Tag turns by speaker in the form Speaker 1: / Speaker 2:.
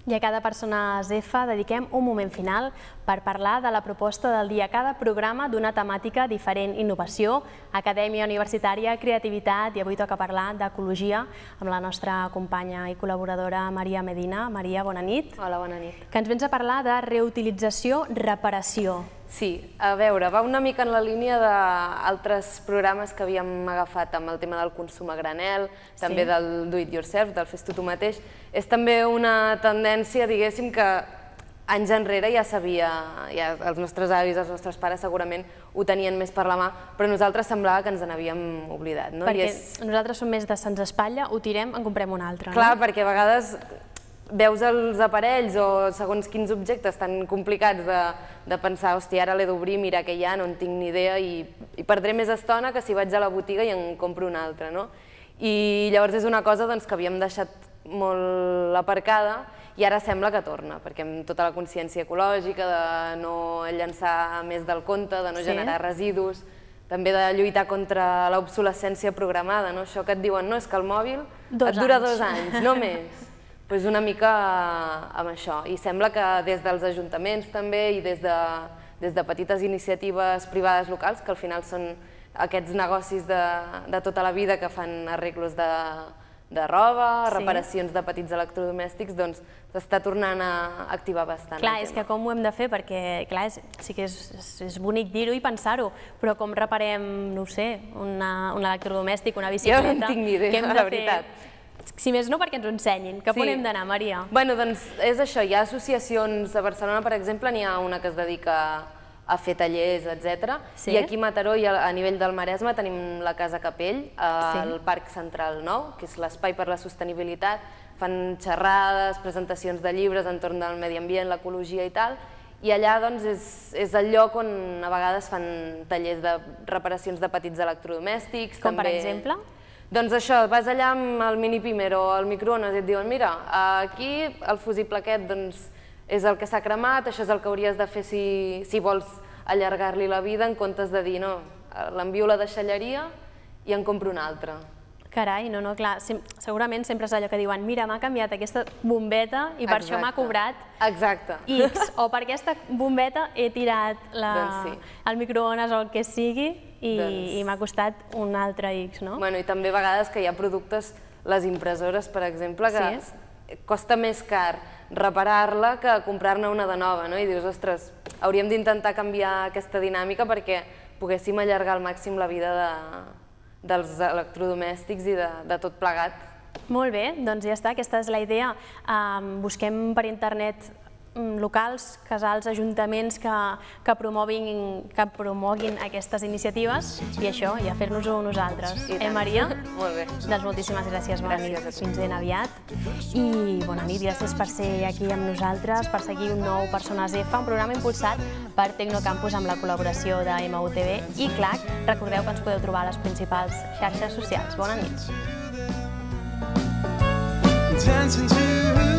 Speaker 1: I a cada Persones F dediquem un moment final per parlar de la proposta del dia. Cada programa d'una temàtica diferent: innovació, acadèmia universitària, creativitat, i avui toca parlar d'ecologia amb la nostra companya i col·laboradora Maria Medina. Maria, bona nit.
Speaker 2: Hola, bona nit.
Speaker 1: Que ens vens a parlar de reutilització, reparació.
Speaker 2: Sí, a veure, va una mica en la línia d'altres programes que havíem agafat amb el tema del consum a granel, també del do it yourself, del fes-tu tu mateix. És també una tendència, diguéssim, que anys enrere ja sabia, els nostres avis, els nostres pares segurament ho tenien més per la mà, però nosaltres semblava que ens n'havíem oblidat.
Speaker 1: Perquè nosaltres som més de se'ns espatlla, ho tirem, en comprem un altre.
Speaker 2: Clar, perquè a vegades veus els aparells o segons quins objectes tan complicats de pensar, hòstia, ara l'he d'obrir, mirar què hi ha, no en tinc ni idea i perdré més estona que si vaig a la botiga i en compro una altra. I llavors és una cosa que havíem deixat molt aparcada i ara sembla que torna, perquè amb tota la consciència ecològica, de no llançar més del compte, de no generar residus, també de lluitar contra l'obsolescència programada, això que et diuen, no, és que el mòbil et dura 2 anys, no més. Doncs una mica amb això, i sembla que des dels ajuntaments també i des de petites iniciatives privades locals, que al final són aquests negocis de tota la vida que fan arreglos de roba, reparacions de petits electrodomèstics, doncs s'està tornant a activar bastant.
Speaker 1: Clar, és que com ho hem de fer? Perquè, clar, sí que és bonic dir-ho i pensar-ho, però com reparem, no ho sé, un electrodomèstic, una bicicleta...
Speaker 2: Jo no en tinc ni idea, la veritat.
Speaker 1: Si més no, perquè ens ho ensenyin. Cap on hem d'anar, Maria?
Speaker 2: Bé, doncs és això, hi ha associacions, a Barcelona, per exemple, n'hi ha una que es dedica a fer tallers, etc. I aquí a Mataró, a nivell del Maresme, tenim la Casa Capell, al Parc Central Nou, que és l'espai per la sostenibilitat. Fan xerrades, presentacions de llibres entorn del medi ambient, l'ecologia i tal, i allà és el lloc on a vegades fan tallers de reparacions de petits electrodomèstics.
Speaker 1: Com per exemple?
Speaker 2: Doncs això, vas allà amb el mini pimer o el microones i et diuen, mira, aquí el fusible aquest és el que s'ha cremat, això és el que hauries de fer si vols allargar-li la vida, en comptes de dir, no, l'envio a la deixalleria i en compro una altra.
Speaker 1: Carai, no, clar, segurament sempre és allò que diuen, mira, m'ha canviat aquesta bombeta i per això m'ha cobrat X, o per aquesta bombeta he tirat el microones o el que sigui i m'ha costat un altre X, no?
Speaker 2: Bueno, i també a vegades que hi ha productes, les impressores, per exemple, que costa més car reparar-la que comprar-ne una de nova, no? I dius, ostres, hauríem d'intentar canviar aquesta dinàmica perquè poguéssim allargar al màxim la vida dels electrodomèstics i de tot plegat.
Speaker 1: Molt bé, doncs ja està, aquesta és la idea. Busquem per internet locals, casals, ajuntaments que promoguin aquestes iniciatives i això, i a fer-nos-ho nosaltres. Maria?
Speaker 2: Molt bé.
Speaker 1: Doncs moltíssimes gràcies, bona nit. Fins ben aviat. I bona nit, gràcies per ser aquí amb nosaltres, per seguir un nou Persones F, un programa impulsat per Tecnocampus amb la col·laboració de MUTV i CLAC. Recordeu que ens podeu trobar a les principals xarxes socials. Bona nit.